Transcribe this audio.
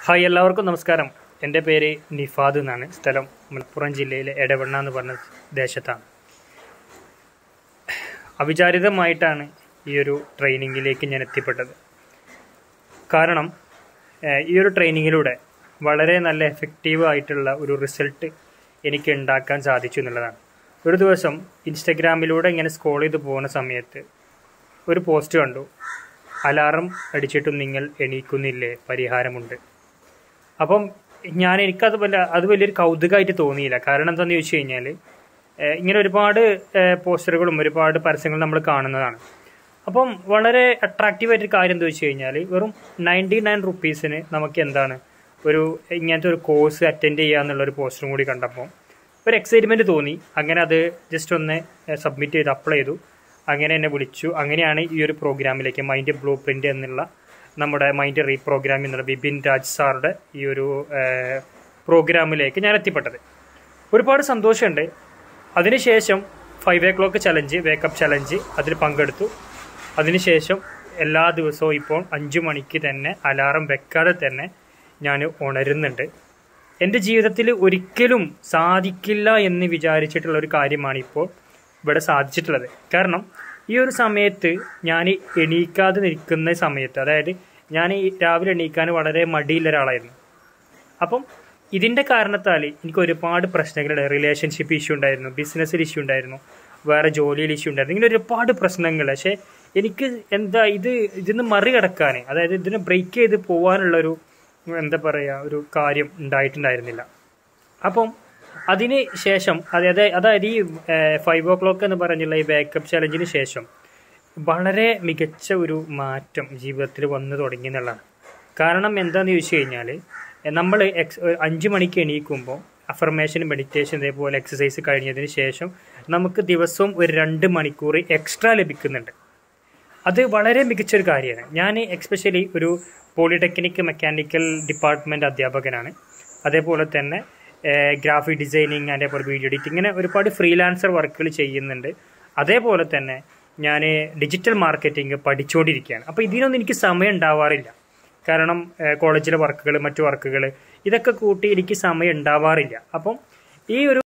Hi എല്ലാവർക്കും നമസ്കാരം. എൻ്റെ പേര് നിഫാദ് എന്നാണ്. സ്ഥലം മലപ്പുറം ജില്ലയിലെ എടവണ്ണ എന്ന് പറഞ്ഞ ദേശത്താണ്. അവിചാരിതമായിട്ടാണ് ഈ ഒരു ട്രെയിനിങ്ങിലേക്ക് ഞാൻ എത്തിപ്പെട്ടത്. കാരണം ഈ ഒരു ട്രെയിനിങ്ങിലൂടെ വളരെ നല്ല എഫക്റ്റീവ് ആയിട്ടുള്ള ഒരു റിസൾട്ട് എനിക്ക് ഉണ്ടാക്കാൻ സാധിച്ചു എന്നുള്ളതാണ്. ഒരു ദിവസം ഇൻസ്റ്റഗ്രാമിലൂടെ ഇങ്ങനെ സ്ക്രോൾ ചെയ്ത് പോകുന്ന സമയത്ത് ഒരു പോസ്റ്റ് കണ്ടു. അലാറം അടിച്ചിട്ടും നിങ്ങൾ എണീക്കുന്നില്ലേ, പരിഹാരമുണ്ട്. അപ്പം എനിക്കത് വലിയൊരു കൗതുകമായിട്ട് തോന്നിയില്ല. കാരണം എന്താണെന്ന് ചോദിച്ചു കഴിഞ്ഞാൽ ഇങ്ങനെ ഒരുപാട് പോസ്റ്ററുകളും ഒരുപാട് പരസ്യങ്ങളും നമ്മൾ കാണുന്നതാണ്. അപ്പം വളരെ അട്രാക്റ്റീവായിട്ടൊരു കാര്യം എന്താ വെച്ച് കഴിഞ്ഞാൽ വെറും 99 റുപ്പീസിന് നമുക്ക് എന്താണ് ഇങ്ങനത്തെ ഒരു കോഴ്സ് അറ്റൻഡ് ചെയ്യുക എന്നുള്ളൊരു പോസ്റ്ററും കൂടി കണ്ടപ്പോൾ ഒരു എക്സൈറ്റ്മെൻറ്റ് തോന്നി. അങ്ങനെ അത് ജസ്റ്റ് ഒന്ന് സബ്മിറ്റ് ചെയ്ത് അപ്ലൈ ചെയ്തു. അങ്ങനെ എന്നെ വിളിച്ചു. അങ്ങനെയാണ് ഈ ഒരു പ്രോഗ്രാമിലേക്ക് മൈൻഡ് ബ്ലൂ പ്രിൻ്റ് എന്നുള്ള നമ്മുടെ മൈൻഡ് റീപ്രോഗ്രാമിംഗ് എന്നുള്ള ബിപിൻ രാജ് സാറുടെ ഈ ഒരു പ്രോഗ്രാമിലേക്ക് ഞാൻ എത്തിപ്പെട്ടത്. ഒരുപാട് സന്തോഷമുണ്ട്. അതിനുശേഷം 5 o'clock ചലഞ്ച്, വേക്കപ്പ് ചലഞ്ച് അതിൽ പങ്കെടുത്തു. അതിനുശേഷം എല്ലാ ദിവസവും ഇപ്പോൾ 5 മണിക്ക് തന്നെ അലാറം വെക്കാതെ തന്നെ ഞാൻ ഉണരുന്നുണ്ട്. എൻ്റെ ജീവിതത്തിൽ ഒരിക്കലും സാധിക്കില്ല എന്ന് വിചാരിച്ചിട്ടുള്ള ഒരു കാര്യമാണ് ഇപ്പോൾ ഇവിടെ സാധിച്ചിട്ടുള്ളത്. കാരണം ഈ ഒരു സമയത്ത് ഞാൻ എണീക്കാതെ നിൽക്കുന്ന സമയത്ത്, അതായത് ഞാൻ രാവിലെ എണീക്കാൻ വളരെ മടിയുള്ള ഒരാളായിരുന്നു. അപ്പം ഇതിൻ്റെ കാരണത്താൽ എനിക്ക് ഒരുപാട് പ്രശ്നങ്ങളുണ്ട്. റിലേഷൻഷിപ്പ് ഇഷ്യൂ ഉണ്ടായിരുന്നു, ബിസിനസ്സിൽ ഇഷ്യൂ ഉണ്ടായിരുന്നു, വേറെ ജോലിയിൽ ഇഷ്യൂ ഉണ്ടായിരുന്നു. ഇങ്ങനെ ഒരുപാട് പ്രശ്നങ്ങൾ. പക്ഷേ എനിക്ക് ഇതിന്ന് മറികടക്കാൻ, അതായത് ഇതിനെ ബ്രേക്ക് ചെയ്ത് പോകാനുള്ളൊരു ഒരു കാര്യം ഉണ്ടായിട്ടുണ്ടായിരുന്നില്ല. അപ്പം അതിന് ശേഷം അതായത് ഈ 5 o'clock എന്ന് പറഞ്ഞുള്ള ഈ വേക്കപ്പ് ചലഞ്ചിന് ശേഷം വളരെ മികച്ച ഒരു മാറ്റം ജീവിതത്തിൽ വന്നു തുടങ്ങി എന്നുള്ളതാണ്. കാരണം എന്താണെന്ന് ചോദിച്ചു കഴിഞ്ഞാൽ നമ്മൾ 5 മണിക്ക് എണീക്കുമ്പോൾ അഫർമേഷൻ, മെഡിറ്റേഷൻ, ഇതേപോലെ എക്സസൈസ് കഴിഞ്ഞതിന് ശേഷം നമുക്ക് ദിവസവും ഒരു 2 മണിക്കൂർ എക്സ്ട്രാ ലഭിക്കുന്നുണ്ട്. അത് വളരെ മികച്ചൊരു കാര്യമാണ്. ഞാൻ എക്സ്പെഷ്യലി ഒരു പോളിടെക്നിക് മെക്കാനിക്കൽ ഡിപ്പാർട്ട്മെൻറ്റ് അധ്യാപകനാണ്. അതേപോലെ തന്നെ ഗ്രാഫിക് ഡിസൈനിങ്, അതേപോലെ വീഡിയോ എഡിറ്റിംഗ്, ഇങ്ങനെ ഒരുപാട് ഫ്രീലാൻസർ വർക്കുകൾ ചെയ്യുന്നുണ്ട്. അതേപോലെ തന്നെ ഞാൻ ഡിജിറ്റൽ മാർക്കറ്റിംഗ് പഠിച്ചുകൊണ്ടിരിക്കുകയാണ്. അപ്പോൾ ഇതിനൊന്നും എനിക്ക് സമയം ഉണ്ടാവാറില്ല. കാരണം കോളേജിലെ വർക്കുകൾ, മറ്റു വർക്കുകൾ, ഇതൊക്കെ കൂട്ടി എനിക്ക് സമയം ഉണ്ടാവാറില്ല. അപ്പം ഈ ഒരു